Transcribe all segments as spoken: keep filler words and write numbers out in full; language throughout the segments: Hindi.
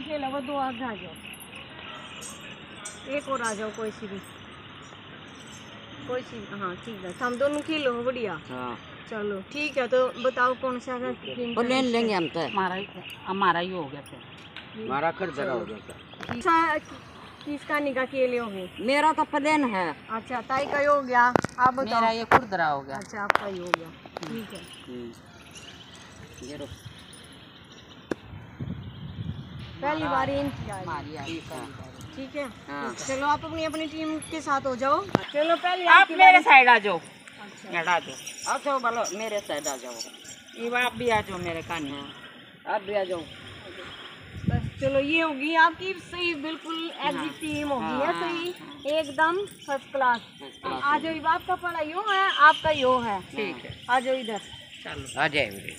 इसके अलावा दो आगे आ जाओ, एक और आ जाओ, कोई सी भी, कोई सी। हाँ ठीक है, हम दोनों खेलो बढ़िया। हाँ चलो ठीक है, तो बताओ कौन सा है? ले लेंगे हम तो, हमारा ही हमारा ही हो गया फिर, हमारा कर जरा हो गया। किसका निकाह के लिए होगे? मेरा तो प्लेन है। अच्छा ताई का हो गया, आप बताओ। मेरा ये खुरदरा हो गया। अच्छा आपका ही हो गया, ठीक है। ये रो पहली बार इनकी आई, ठीक है। हाँ। चलो आप अपनी अपनी टीम के साथ हो जाओ। चलो पहले आप मेरे साइड आ जाओ। अच्छा आ जाओ, आ जाओ बोलो, मेरे साइड आ जाओ। ये आप भी आ जाओ मेरे कहानी, आप भी आ जाओ। बस चलो, ये होगी आपकी सही, बिल्कुल एग्जिट टीम होगी है सही, एकदम फर्स्ट क्लास। आ जाओ, आपका पढ़ा यो है, आपका यो है, ठीक है। आ जाओ इधर, चलो आ जाए।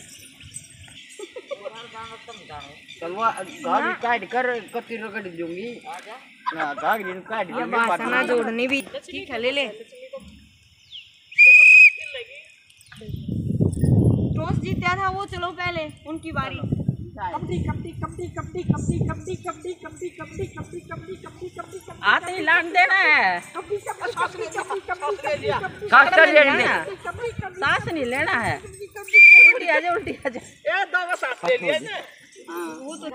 गाड़ी काट कर कत्ती रगड़ दूंगी ना, गाड़ी काट दूंगी, बासना जोड़नी भी ठीक है। ले ले, टॉस जीता था वो, चलो पहले उनकी बारी। कबड्डी कबड्डी कबड्डी कबड्डी कबड्डी कबड्डी कबड्डी कबड्डी कबड्डी कबड्डी कबड्डी कबड्डी कबड्डी कबड्डी आते ही लान देना है, कबड्डी कबड्डी कबड्डी कबड्डी कबड्डी सांस कर लेना है, सांस नहीं लेना है, उल्टी आ जा, उल्टी आ जा, ये दो बस सांस ले लिया ना। हां वो तो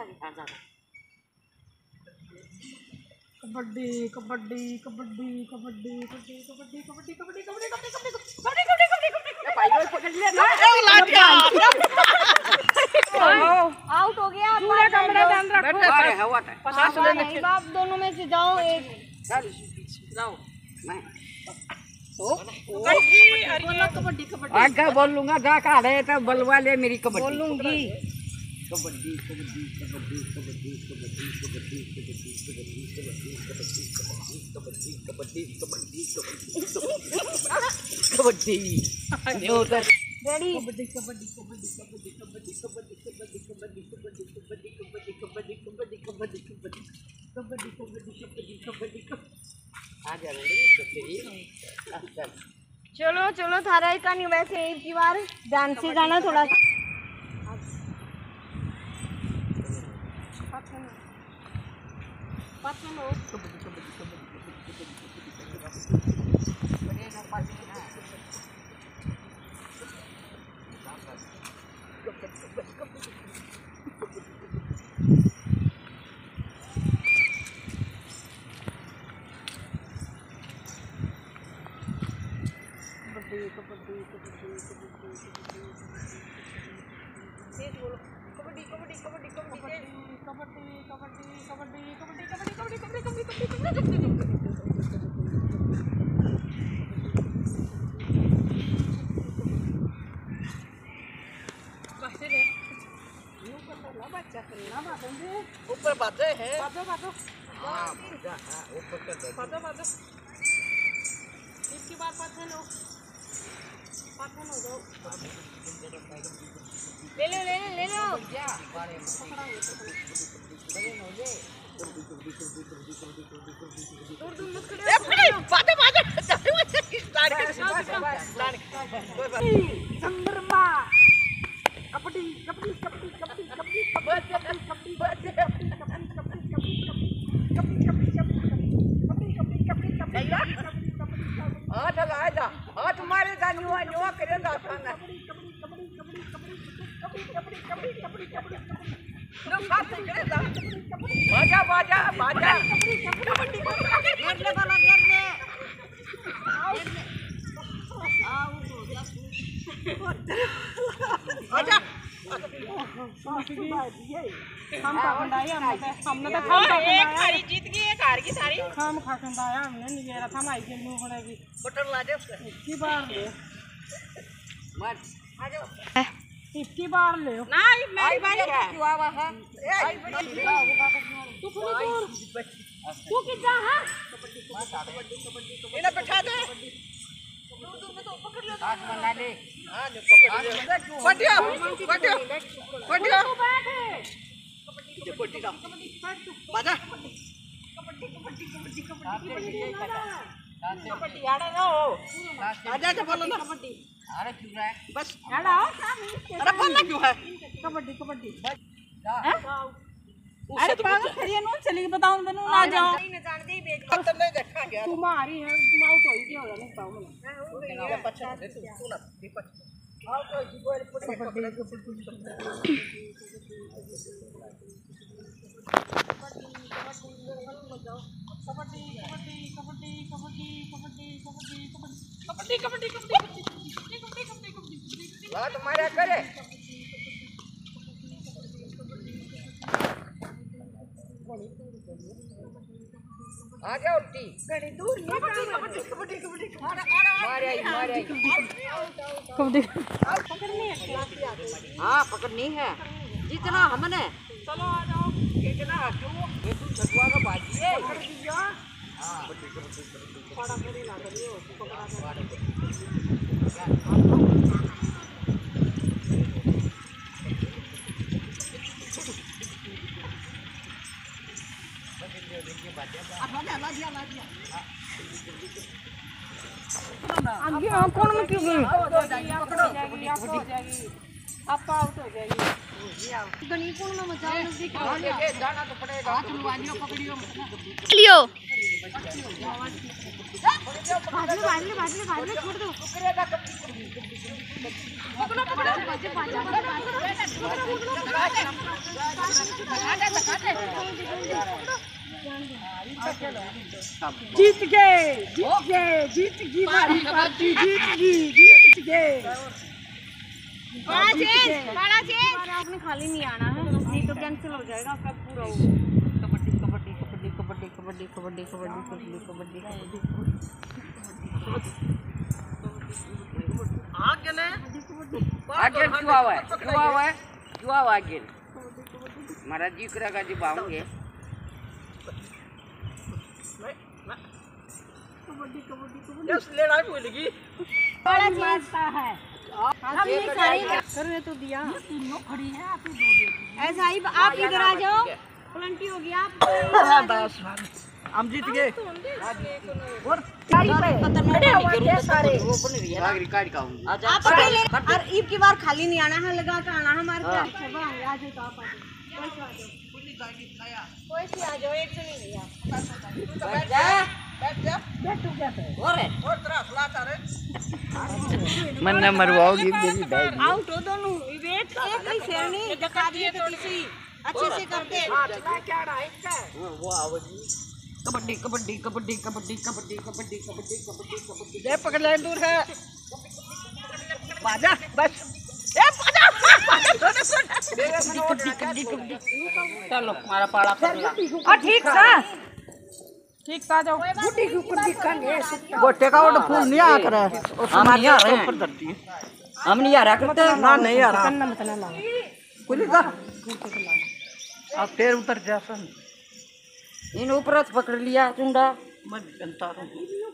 कबड्डी कबड्डी कबड्डी कबड्डी कबड्डी कबड्डी कबड्डी कबड्डी कबड्डी कबड्डी कबड्डी कबड्डी कबड्डी भाई वो पकड़ लिया ना, लाठिया आउट हो गया। पूरा कमरा ध्यान रखो, अरे हवा था सांस लेने। आप दोनों में से जाओ, एक चल जाओ। मैं तो कबड्डी कबड्डी आगे बोल लूंगा, जा का है तो बलवा ले मेरी कबड्डी बोलूंगी। कबड्डी कबड्डी कबड्डी कबड्डी कबड्डी कबड्डी कबड्डी कबड्डी कबड्डी कबड्डी कबड्डी कबड्डी कबड्डी उधर रेडी। कबड्डी कबड्डी कबड्डी कबड्डी कबड्डी कबड्डी कबड्डी कबड्डी कबड्डी कबड्डी कबड्डी कबड्डी कबड्डी कबड्डी कबड्डी कबड्डी कबड्डी आ जा रही। चलो चलो, थारा ही कहानी वैसे एक की बार ध्यान से जाना थोड़ा सा। ऊपर बाजे है, बाजो बाजो, हाँ बाजा है ऊपर कर दो, बाजो बाजो। इसके बाद पाथन हो, पाथन हो जाओ। ले लो ले लो ले लो, क्या बारे में बड़े नौले दूर दूर मत करो, बाजा बाजा चंद्रमा। कबड्डी कबड्डी कबड्डी कबड्डी कबड्डी कबड्डी कबड्डी कबड्डी कबड्डी कबड्डी कबड्डी कबड्डी। हाथ लगा जा, हाथ मारे जा, नुआ नुआ करे जा खाना। नो साथ करे जा, बाजा बाजा बाजा। गेट ले वाला, गेट ले आओ, हो गया आजा। हम खंडाया, हमने हमने तो खा एक थारी जीत गई, एक हार गई सारी। हम खा खंडाया, हमने नहीं गया था, माई के मुंह पड़ेगी। बटन ला दे उसका, इतनी बार ले मत आ जाओ, इतनी बार ले नहीं मेरी बारी है, क्यों आवा है? तू थोड़ी दूर, तू कितना है? इन्हें बैठा दे, हाथ बना ले, हाँ जो पकड़ ले, पटिया पटिया पटिया पटिया बाजा। कबड्डी कबड्डी कबड्डी कबड्डी कबड्डी आड़ा ना हो, आजा आजा बोलो ना कबड्डी। अरे क्यों रहा है बस, आड़ा अरे बोलना क्यों है? कबड्डी कबड्डी अरे पागल खड़ी नो चली बताओ बनू ना जाओ नहीं जानते ही बेच तो नहीं देखा गया तुम्हारी है तुम आउट हो गई हो ना पाओ ना पछा दे तू तू ना भी पछा आउट हो जी बोल पड़े कबड्डी कबड्डी कबड्डी कबड्डी कबड्डी कबड्डी कबड्डी कबड्डी कबड्डी कबड्डी कबड्डी कबड्डी ला तुम्हारे करे आ जाओ उल्टी घड़ी दूर ये कबड्डी कबड्डी कबड्डी मारे आई मारे आई कबड्डी पकड़नी है हां पकड़नी है जितना हमने चलो आ जाओ इतना हटो ये तू छटुआ का बाजी है पकड़ दिया हां कबड्डी कबड्डी बड़ा करे ना करियो पकड़ा आगे कौन में क्यों गई पकड़ो हो जाएगी आप आउट हो जाएगी गनी कौन में मचाओ नजदीक जाना तो पड़ेगा हाथ लुआनियो पकड़ियो लियो भाग ले भाग ले भाग ले भाग ले छोड़ दो पकड़ेगा पकड़ो पकड़ो बच्चे पाजा जीत गए जीत गए जीत गई हमारी पार्टी जीत गई जीत गए बड़ा चेंज बड़ा चेंज आपने खाली नहीं आना है नहीं तो कैंसिल हो जाएगा आपका पूरा कबड्डी कबड्डी कबड्डी कबड्डी कबड्डी कबड्डी कबड्डी कबड्डी कबड्डी आगे ने आगे क्यों आवा है क्यों आवा है क्यों आवा आगे महाराज जी करेगा जी बाऊंगे कबड्डी कबड्डी कबड्डी यस लड़ाई बोलेगी बड़ा चेंज है हम ये सारी कर रहे तो दिया तीनों खड़ी है आप ही दो दे ऐसा ही आप इधर आ जाओ पलंटी हो गया आप बस हम जीत गए और गाड़ी पे खड़े हो गए सारे वो बन रही है ना रिकॉर्ड का हूं आप पहले और ईब की बार खाली नहीं आना है लगा के आना हमारे क्या सब आ जाओ तो आप आ जाओ कोई से आ जाओ पूरी गाड़ी खाया कोई से आ जाओ एक से नहीं भैया बैठ जा बैठ जा बैठ क्या है और और तेरा फलाता रे मन न मरवाओगी मेरी बैग आउट हो दोनों वेट एक ही शेरनी दिखा दिए तो किसी अच्छे से करते क्या रहा है क्या वो आवाजी कबड्डी कबड्डी कबड्डी कबड्डी कबड्डी कबड्डी कबड्डी कबड्डी कबड्डी ले पकड़ ले दूर है बाजा बस ए बाजा कबड्डी कबड्डी कबड्डी चलो हमारा पाड़ा कर ला आ ठीक सा ठीक सा जाओ गुड्डी के ऊपर दिखन है गोटे का वो फूल नहीं आ कर हम नहीं आ रहे ऊपर धरती है हम नहीं आ रहा करते ना नहीं आ रहा कन्ना मत ना ला पुलिस का अब पैर उतर जा सन इन ऊपर पकड़ लिया चुंडा मत जनता रो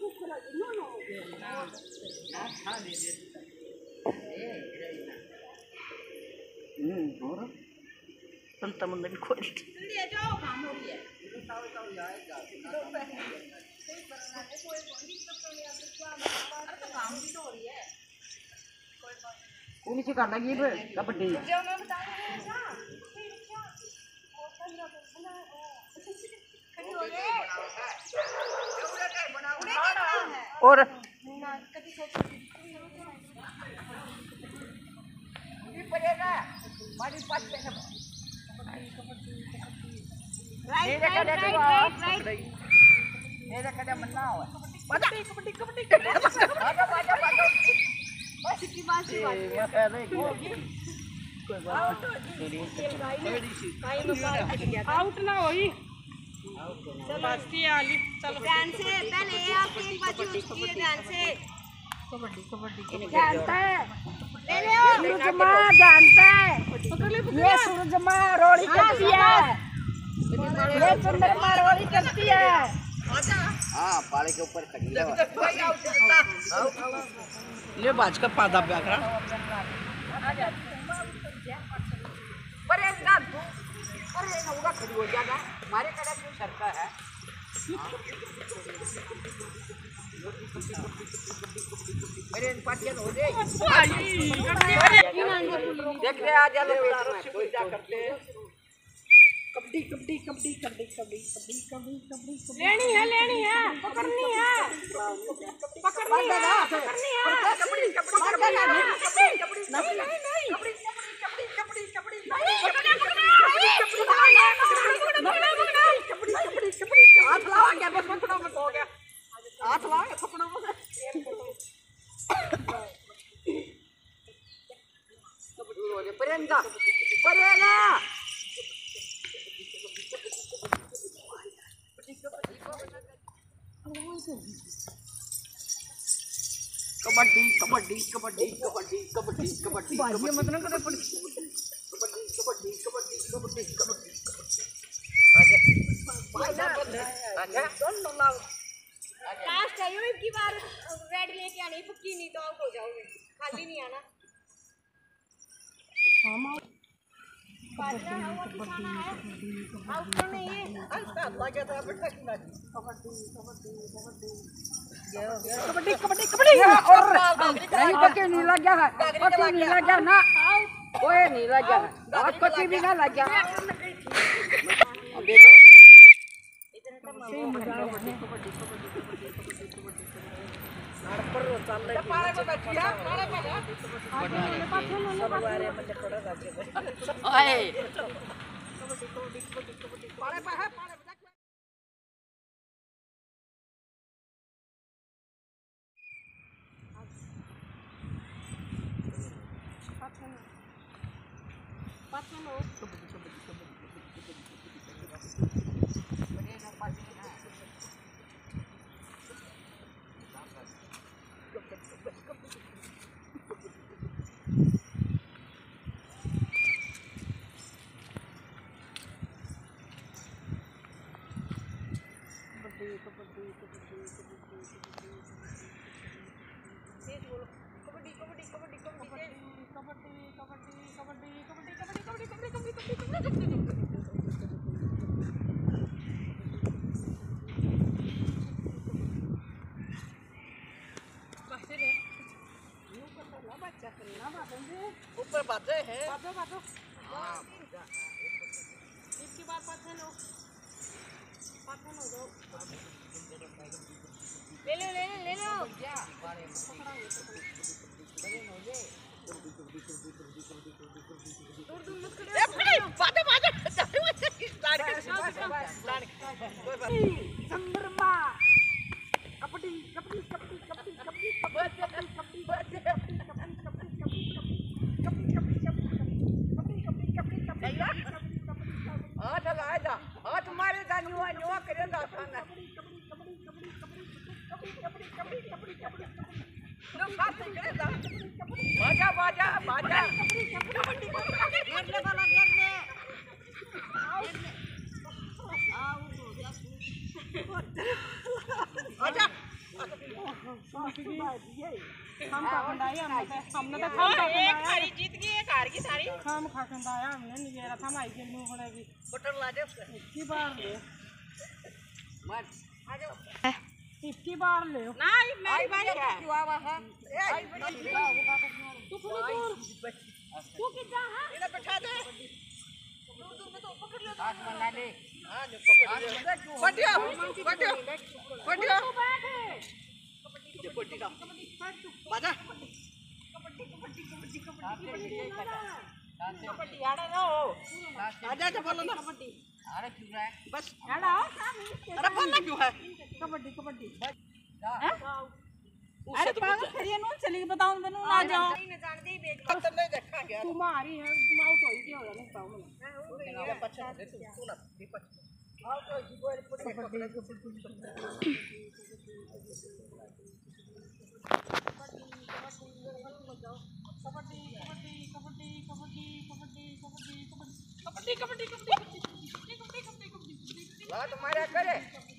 हम्म और संत मंदिर खोल ले जाओ काम हो रही है पुलिस कर लगी कबड्डी और राइट राइट राइट राइट मेरा कदम मन्ना हो बाजा कबड्डी कबड्डी बाजा बाजा बाजा बस की बात है मैं कह रही कोई बात नहीं आउट ना होई बस की आली चलो ध्यान से पहले आप एक बात उसकी ध्यान से कबड्डी कबड्डी जानता है ले ले सूरज मां जानता है ये सूरज मां रोड़ी करती है ये चंद्रमा रोड़ी करती है हाँ पाले के ऊपर खड़ी है ये बाज का पादा पे आकर परेगा तू परेगा होगा खड़ी हो जाएगा हमारे कड़ा क्यों सरका है मेरे पाटियन हो जाए देख रहे आ जा लो कोई जा करते कबड्डी कबड्डी कबड्डी कबड्डी कबड्डी कबड्डी कबड्डी कबड्डी लेनी है लेनी है पकड़नी है पकड़नी है पकड़नी है कबड्डी कबड्डी कबड्डी नहीं नहीं नहीं कबड्डी कबड्डी कबड्डी कबड्डी कबड्डी कबड्डी हाथ लाओगे बस थप्पड़ों में हो गया हाथ लाओगे थप्पड़ों में कबड्डी हो गया परेंदा परेगा कबड्डी कबड्डी कबड्डी कबड्डी कबड्डी कबड्डी बाजी मत ना करे कबड्डी कबड्डी कबड्डी कबड्डी कबड्डी कबड्डी आजा आजा दोनों लाओ लास्ट आयो एक की बार रेड लेके आनी पक्की नहीं तो आउट हो जाओगे खाली नहीं आना हम बाजरा ना वो दिखाना है आउट तो नहीं है अच्छा लगा था बेटा कबड्डी कबड्डी कबड्डी कबड्डी कबड्डी कबड्डी और नहीं पक्की नहीं लग गया है पक्की नहीं लग गया ना ओए नहीं लग गया और पक्की भी ना लग गया अब देखो इतने तो मजा कबड्डी कबड्डी पर चल रही पारे पे बैठिया पारे पे जा सब वारे में खड़ा राज्य ओए कबड्डी कबड्डी कबड्डी पारे पे है पारे पे पाछनो कबड्डी कबड्डी कबड्डी ऊपर बाजे है बाजो बाजो हां इसके बाद पाछनो पाछनो जाओ ले लो ले लो ले लो क्या बारे में बड़े मौजे दूर दूर मत खड़े ए भाई बाजे बाजे स्टार्ट कर चंद्रमा कबड्डी कबड्डी कबड्डी कबड्डी कबड्डी कबड्डी कबड्डी हाथ लगा जा हाथ मारे जा न्यूआ न्यूआ करे जा थाना नो हाथ करे जा बाजा बाजा बाजा गेट ले वाला गेट ले आओ आओ आजा हम का खंडाया हमने हमने तो खाम का एक खारी जीत गई एक हार गई सारी खाम खा खंडाया हमने नहीं मेरा था माई के मुंह होनेगी बटन ला दे उसका इतनी बार ले मार आ जाओ इतनी बार ले नहीं मेरी बारी है क्यों आवा है तू थोड़ी दूर तू कितना है इधर बैठा दे दूर दूर में तो पकड़ लो हाथ बना ले हां जो पकड़ ले बढ़िया बढ़िया बढ़िया तू बैठ कबड्डी का बाजा कबड्डी कबड्डी कबड्डी कबड्डी कबड्डी आड़ा ना हो आजा तो बोलो ना कबड्डी अरे क्यों रहा है बस आड़ा अरे बोलना क्यों है कबड्डी कबड्डी अरे पागल खड़िया नो चली बताऊं बनू ना जाओ नहीं जान दे बेच तो नहीं देखा गया तुम्हारी है तुम आउट हो गई हो ना पाओ ना ये पछा दे तू तू ना भी पछ आउट हो जी बोल पकड़ कबड्डी कबड्डी कबड्डी कबड्डी कबड्डी कबड्डी कबड्डी कबड्डी कबड्डी कबड्डी लात मारा करे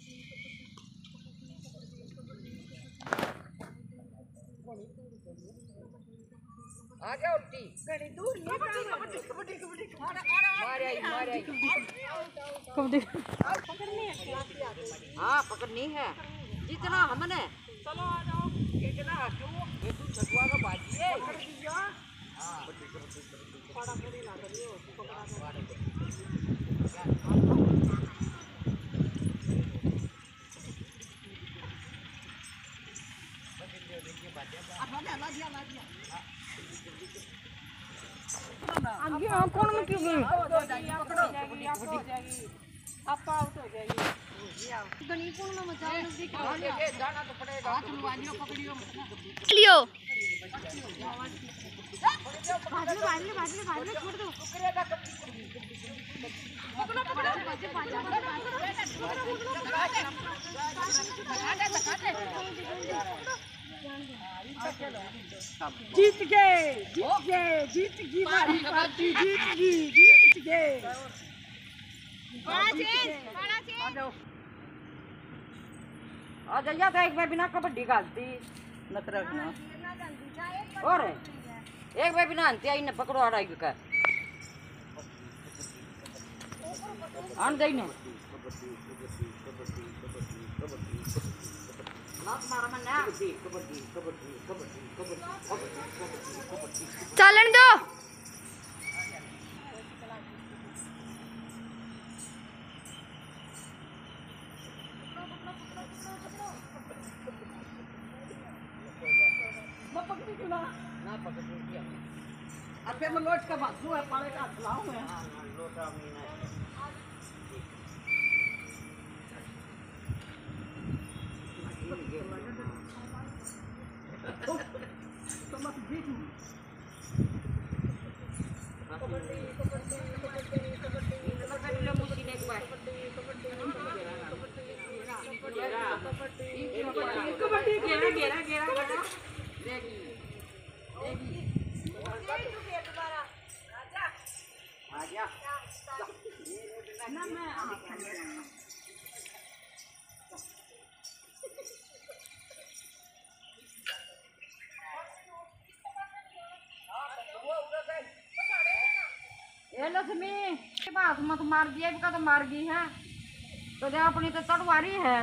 आ जाओ उल्टी घड़ी दूर ये कबड्डी कबड्डी कबड्डी मारे आई मारे आई कबड्डी पकड़नी है हां पकड़नी है जितना हमने चलो आ जाओ इतना क्यों ये तू छटवा का बाजी है पकड़ दिया हां बड़ा बड़ी ना करियो पकड़ा आगे हाँ कौन में क्यों गई? आप आउट हो जाएगी। गनी कौन में मचा नजदीक जाना तो पड़ेगा। हाथ लुवानियो पकड़ियो लियो भाजले भाजले भाजले भाजले छोड़ दो पकड़ो पकड़ो जीत गए जीत गए जीत गई हमारी पार्टी जीत गई जीत गए। आ जाइए तो एक बार बिना कबड्डी गालती नत रखना और एक बार बिना अंतिया इन पकड़ो आड़ा का आन दई ने चलन दो अब मैं लोट का बाजू है पाले का खिलाऊं मैं हां लोटा मीना तो मत बीच में कबड्डी कबड्डी कबड्डी कबड्डी कबड्डी लो मुसी ने एक बार कबड्डी कबड्डी घेरा घेरा घेरा घेरा देगी देगी आजा ना मैं ये लक्ष्मी के पास मत मार दिया इसका तो मार गई है तो जो अपनी तो तड़वारी है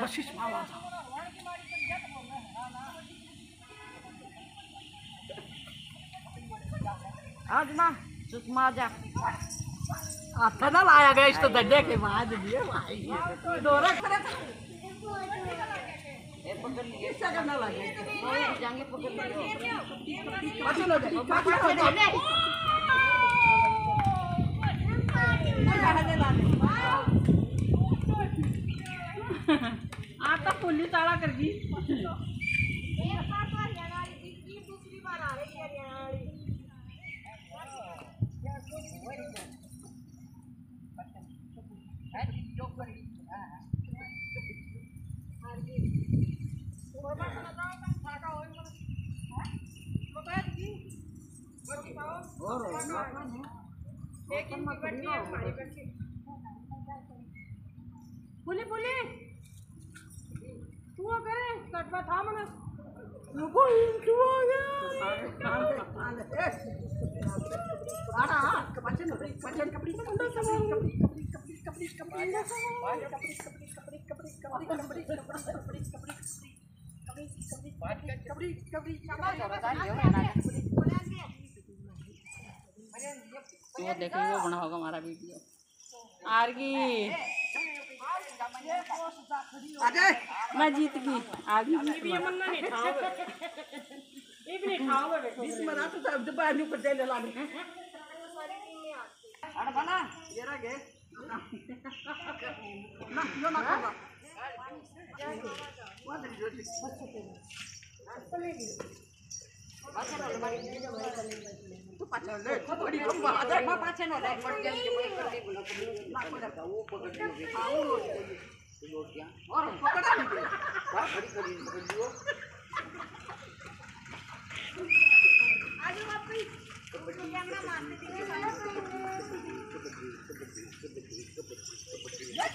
आज ना सुषमा जा आप ना लाया गया इस तो दड्डे के बाद दिए भाई डोरा करे ए पकड़ लिए इसका करना लगे जाएंगे पकड़ लिए पाछे लो जा पाछे लो ले आता पुलिस ताला कर दी एक बार तो हरियाणा वाली थी की दूसरी बार आ रही है हरियाणा वाली पुली पुली तू करे कटवा था मन रुको तू आ गया आना कपड़े न कपड़े कपड़े कपड़े कपड़े कपड़े वो देखेंगे वो बना होगा हमारा वीडियो आरगी मैं जीत गई आगे जीत गई मन नहीं खाओगे ये भी नहीं खाओगे देखो बीस मना तो सब दबा न्यू कर दे ले लाने अरे बना ये रह गए ना यो ना करना वो दे दे तू पाछे ले बड़ी कम बात है पाछे ना ले पड़ गई के बड़ी कर दी बोला ना को लगा वो पकड़ लियो आओ लोट गया और पकड़ा नहीं गया क्या बड़ी करी पकड़ लियो आज वापस कैमरा मारते थे